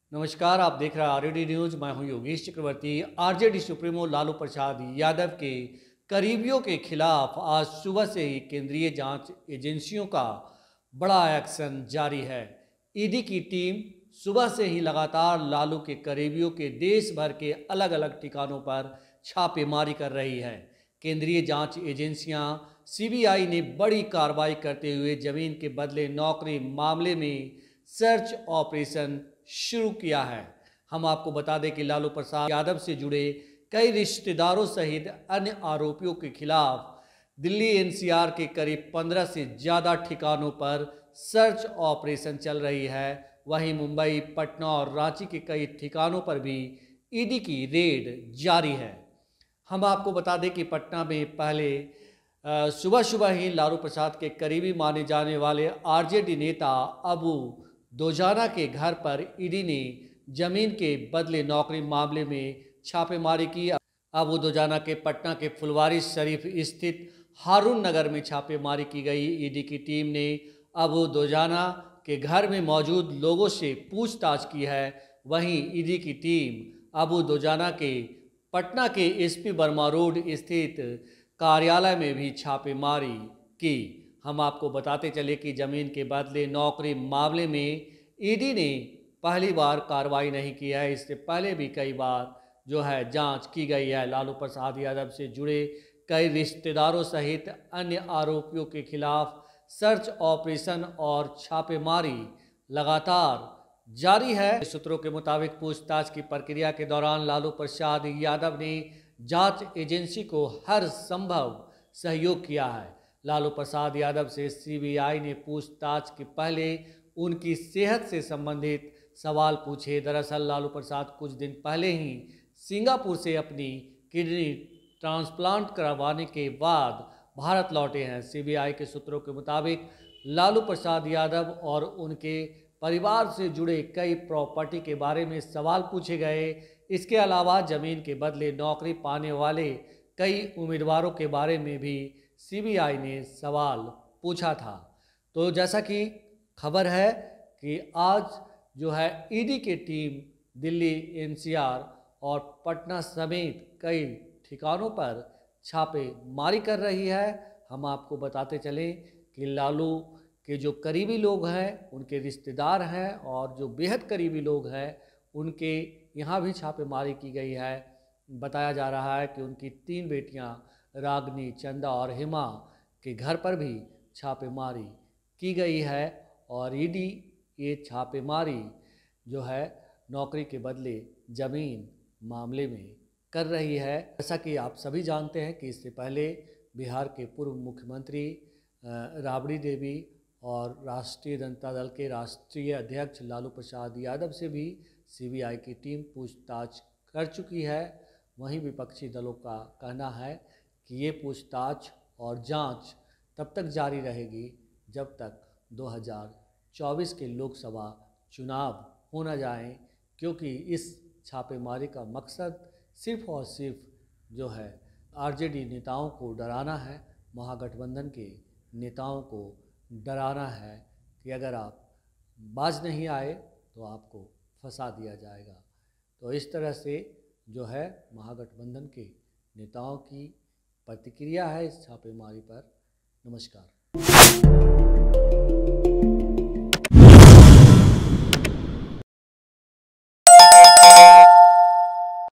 नमस्कार, आप देख रहे हैं आरडी न्यूज। मैं हूं योगेश चक्रवर्ती। आरजेडी सुप्रीमो लालू प्रसाद यादव के करीबियों के खिलाफ आज सुबह से ही केंद्रीय जांच एजेंसियों का बड़ा एक्शन जारी है। ईडी की टीम सुबह से ही लगातार लालू के करीबियों के देश भर के अलग अलग ठिकानों पर छापेमारी कर रही है। केंद्रीय जांच एजेंसियां सीबीआई ने बड़ी कार्रवाई करते हुए जमीन के बदले नौकरी मामले में सर्च ऑपरेशन शुरू किया है। हम आपको बता दें कि लालू प्रसाद यादव से जुड़े कई रिश्तेदारों सहित अन्य आरोपियों के खिलाफ दिल्ली एनसीआर के करीब 15 से ज़्यादा ठिकानों पर सर्च ऑपरेशन चल रही है। वहीं मुंबई, पटना और रांची के कई ठिकानों पर भी ईडी की रेड जारी है। हम आपको बता दें कि पटना में पहले सुबह सुबह ही लालू प्रसाद के करीबी माने जाने वाले आरजेडी नेता अबू दोजाना के घर पर ईडी ने जमीन के बदले नौकरी मामले में छापेमारी की। अबू दोजाना के पटना के फुलवारी शरीफ स्थित हारून नगर में छापेमारी की गई। ईडी की टीम ने अबू दोजाना के घर में मौजूद लोगों से पूछताछ की है। वहीं ईडी की टीम अबू दोजाना के पटना के एसपी वर्मा रोड स्थित कार्यालय में भी छापेमारी की। हम आपको बताते चले कि जमीन के बदले नौकरी मामले में ईडी ने पहली बार कार्रवाई नहीं की है। इससे पहले भी कई बार जांच की गई है। लालू प्रसाद यादव से जुड़े कई रिश्तेदारों सहित अन्य आरोपियों के खिलाफ सर्च ऑपरेशन और छापेमारी लगातार जारी है। सूत्रों के मुताबिक पूछताछ की प्रक्रिया के दौरान लालू प्रसाद यादव ने जांच एजेंसी को हर संभव सहयोग किया है। लालू प्रसाद यादव से सीबीआई ने पूछताछ के पहले उनकी सेहत से संबंधित सवाल पूछे। दरअसल लालू प्रसाद कुछ दिन पहले ही सिंगापुर से अपनी किडनी ट्रांसप्लांट करवाने के बाद भारत लौटे हैं। सीबीआई के सूत्रों के मुताबिक लालू प्रसाद यादव और उनके परिवार से जुड़े कई प्रॉपर्टी के बारे में सवाल पूछे गए। इसके अलावा जमीन के बदले नौकरी पाने वाले कई उम्मीदवारों के बारे में भी सीबीआई ने सवाल पूछा था। तो जैसा कि खबर है कि आज ईडी की टीम दिल्ली एनसीआर और पटना समेत कई ठिकानों पर छापेमारी कर रही है। हम आपको बताते चलें कि लालू के जो करीबी लोग हैं, उनके रिश्तेदार हैं और जो बेहद करीबी लोग हैं, उनके यहाँ भी छापेमारी की गई है। बताया जा रहा है कि उनकी 3 बेटियाँ रागनी, चंदा और हिमा के घर पर भी छापेमारी की गई है। और ईडी ये छापेमारी नौकरी के बदले ज़मीन मामले में कर रही है। जैसा कि आप सभी जानते हैं कि इससे पहले बिहार के पूर्व मुख्यमंत्री राबड़ी देवी और राष्ट्रीय जनता दल के राष्ट्रीय अध्यक्ष लालू प्रसाद यादव से भी सीबीआई की टीम पूछताछ कर चुकी है। वहीं विपक्षी दलों का कहना है कि ये पूछताछ और जांच तब तक जारी रहेगी जब तक 2024 के लोकसभा चुनाव हो न जाएं, क्योंकि इस छापेमारी का मकसद सिर्फ और सिर्फ आरजेडी नेताओं को डराना है, महागठबंधन के नेताओं को डराना है कि अगर आप बाज नहीं आए तो आपको फंसा दिया जाएगा। तो इस तरह से महागठबंधन के नेताओं की प्रतिक्रिया है इस छापेमारी पर। नमस्कार।